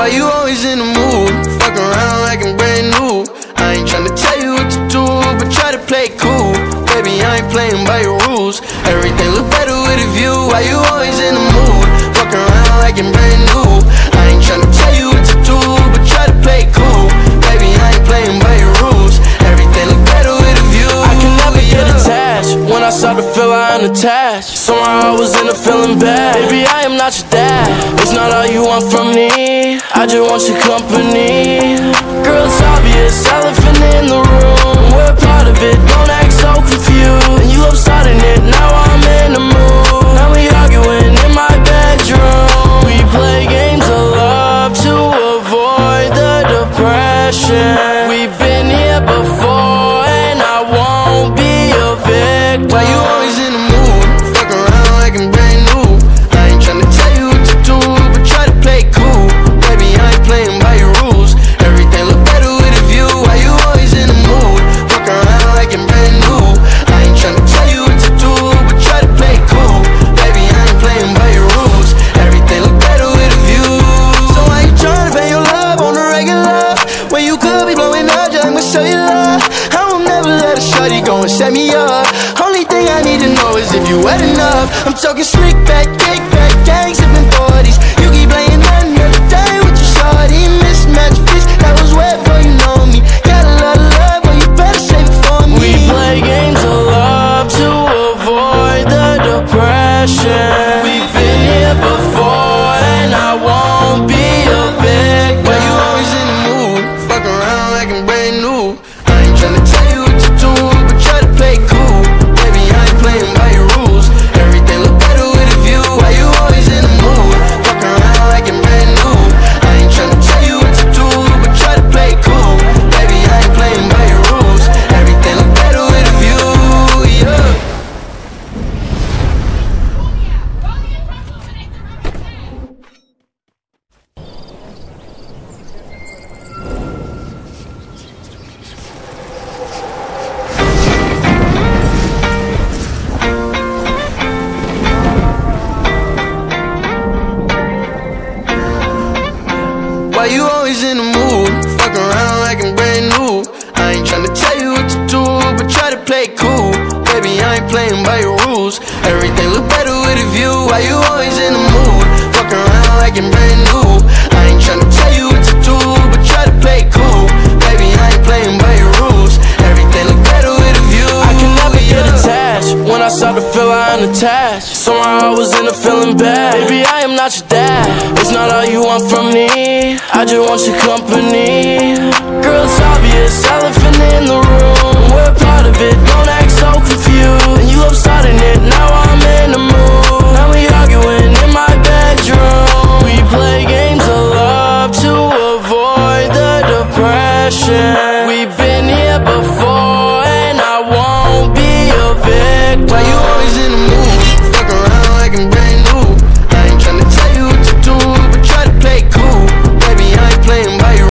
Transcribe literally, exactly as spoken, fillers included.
Why you always in the mood? Fuck around like I'm brand new. I ain't tryna tell you what to do, but try to play it cool. Baby, I ain't playing by your rules. Everything look better with a view. Why you always in the mood? Fuck around like I'm brand new. I ain't tryna tell you what to do, but try to play it cool. Baby, I ain't playing by your rules. Everything look better with a view. I can never get attached. When I start to feel I unattached, somehow I was in a feeling bad. Baby, I am not your dad. It's not all you want from me. I just want your company. Girl, it's obvious, elephant in the room. We're part of it, don't act so confused. And you love starting it, now I'm in the mood. Now we arguing in my bedroom. We play games of love to avoid the depression. We've been here before and I won't be a victim. Why you always in the mood? Fuck around like I'm brand new. I ain't tryna tell you what to do, but try to play it cool. Baby, I ain't playing by your rules. Everything look better with a view. Why you always in the mood? Fuck around like I'm brand new. I ain't tryna tell you what to do, but try to play it cool. Baby, I ain't playing by your rules. Everything look better with a view. So why you tryna pay your love on the regular when you could be blowing up just like my cellular? I will never let a shorty go and set me up. Only thing I need to know is if you wet enough. I'm talking slick back, kick back, gang sipping forties. You keep playing another day with your shorty. Mismatch fish, that was wet before you know me. Got a lot of love, but you better save it for me. We play games of love to avoid the depression. We've been here before and I won't be a victim. Why you always in the mood? Fuck around like I'm brand new. I ain't tryna tell you what to do, but try to play it cool. Baby, I ain't playing by your rules. Everything look better with a view. Why you always in the mood? Fuck around like I'm brand new. I ain't tryna tell you what to do, but try to play it cool. Baby, I ain't playing by your rules. Everything look better with a view, yeah. Why you always in the mood? Fuck around like I'm brand new. I ain't tryna tell you what to do, but try to play it cool. Baby, I ain't playing by your rules. Everything look better with a view. Why you always in the mood? Fuck around like I'm brand new. I ain't tryna tell you what to do, but try to play it cool. Baby, I ain't playing by your rules. Everything look better with a view. I can never get attached. When I start to feel I unattached, somehow I was in a feeling bad. Baby, I am not your dad. It's not all you want from me. I just want your company. Girl, it's obvious, elephant in the room. We're part of it, don't act